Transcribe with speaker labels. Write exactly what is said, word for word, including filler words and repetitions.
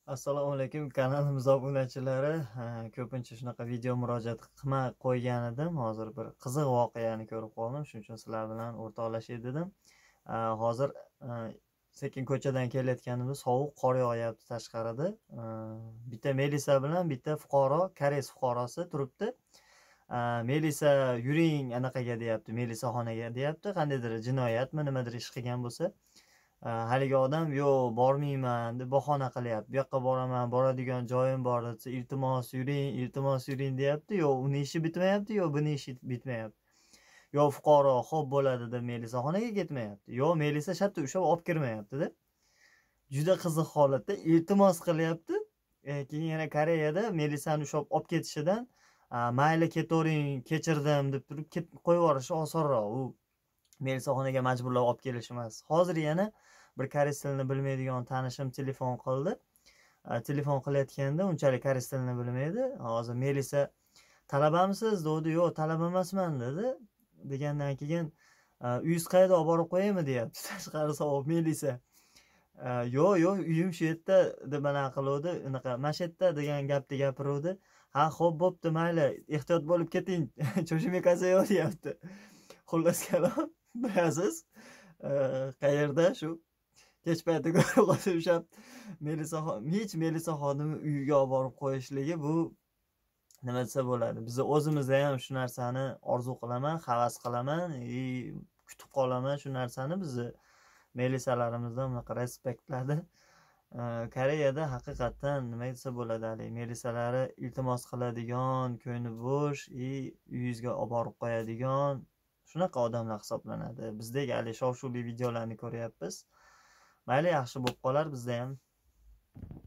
Speaker 1: Assalomu alaykum kanalimiz obunachilari. Ha, Ko'pincha shunaqa video murojaat qilmay qo'ygan edim. Hozir bir qiziq voqeani ko'rib qoldim. Shuning uchun sizlar bilan o'rtoqlashay dedim. Ha, Hozir ha, sekin ko'chadan kelayotganimda sovuq qor yog'yapti tashqarida. Ha, Bitta Melisa bilan bitta fuqaro, koreys fuqarosi turibdi. Ha, Melisa yuring anaqaga deyapti. Melisa xonaga deyapti. Qandaydir jinoyatmi, nimadir ish qilgan bo'lsa. Haligi odam yo'q bormayman deb bahona qilyapti. Bu yoqqa boraman, boradigan joyim bor desa, iltimos yuring, iltimos yuring deyapti. Yo'q, uni ishi bitmayapti, yo'q, buni ishi bitmayapti. Yo'q, fuqaro xo'p bo'ladi deb Melisaxonaga ketmayapti. Yo'q, Melisa shartta ushlab olib kirmayapti-da. Juda qiziq holatda iltimos qilyapti. E, keyin yana Koreyada Melisani ushlab olib ketishidan mayli ketavering, kechirdim deb turib qo'yib yuborishi osonroq. U Melisaxonaga majburlab olib kelish emas. Hozir yana bir koreys tilini bilmaydigan tanishim telefon qildi. Telefon qilayotganda unchalik koreys tilini bilmaydi. Hozir Melisa talabamisiz dedi. Yo'q, talaba emasman dedi. Degandan keyin uyingiz qayerda, olib borib qo'yaymi deyapti. Tashqari sovuq Melisa. Yo'q, yo'q, uyim shu yerda deb mana qiluvdi. Unaqa mashetda degan gapni gapiruvdi. Ha, xo'p, bo'pti, mayli, ehtiyot bo'lib keting. Cho'shimekasi yo'q deyapti. Xullas kalom, bilasiz, qayerda shu kech payti ko'rib qolsa o'sha Melisa hech Melisa xonimni uyiga olib borib qo'yishligi bu nima desa bo'ladi. Biz o'zimizda ham shu narsani orzu qilaman, havas qilaman, и kutib qolaman shu narsani. Bizni Melisalarimizdan bunaqa respektlardi. Koreyada haqiqatdan nima desa bo'ladi, hali Melisalari iltimos qiladigan, ko'ngli bo'sh, и uyingizga olib borib qo'yadigan shunaqa odamlar hisoblanadi. Bizdagi hali shov-shuvli videolarni ko'ryapmiz. Mayli, yaxshi bo'lib qolar bizda ham.